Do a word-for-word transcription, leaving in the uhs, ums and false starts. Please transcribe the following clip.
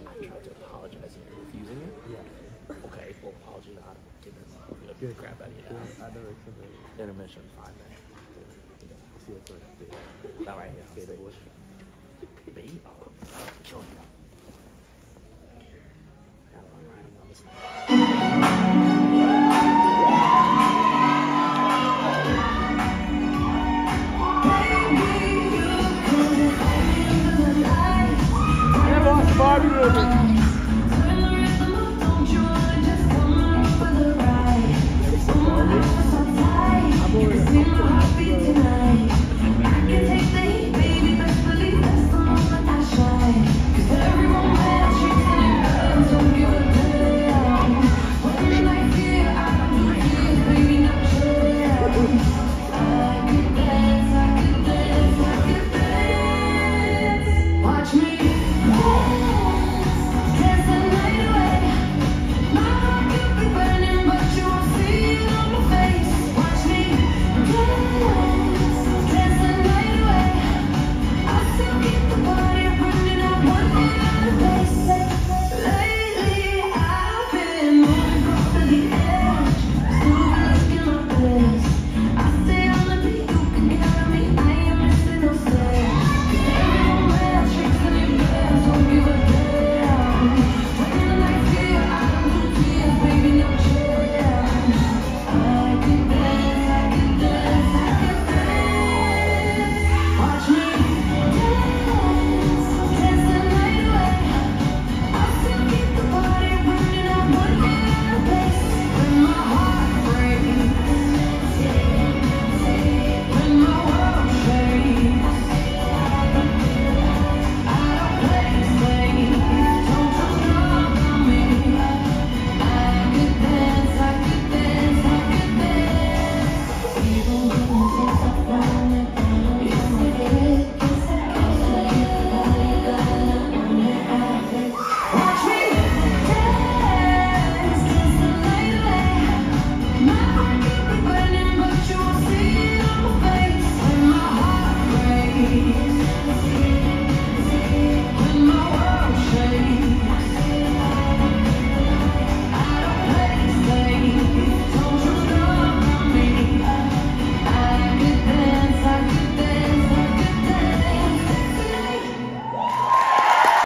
I tried to apologize and you're refusing it? Yeah. Okay, well, apology not. Give this Good crap out of you. Yeah, I never accepted it. Intermission, five minutes. See, that's what I did. That right here. Okay, that was. Baby. Kill you. Got one riding on this one. Barbie movie.